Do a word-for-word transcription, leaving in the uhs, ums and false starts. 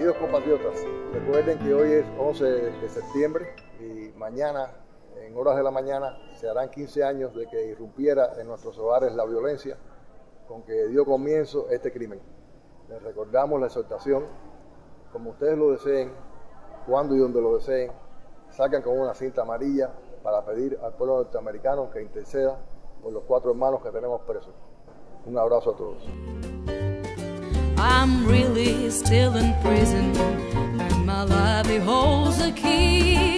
Queridos compatriotas, recuerden que hoy es once de septiembre y mañana, en horas de la mañana, se harán quince años de que irrumpiera en nuestros hogares la violencia con que dio comienzo este crimen. Les recordamos la exhortación, como ustedes lo deseen, cuando y donde lo deseen, sacan con una cinta amarilla para pedir al pueblo norteamericano que interceda por los cuatro hermanos que tenemos presos. Un abrazo a todos. I'm really still in prison, and my life holds a key.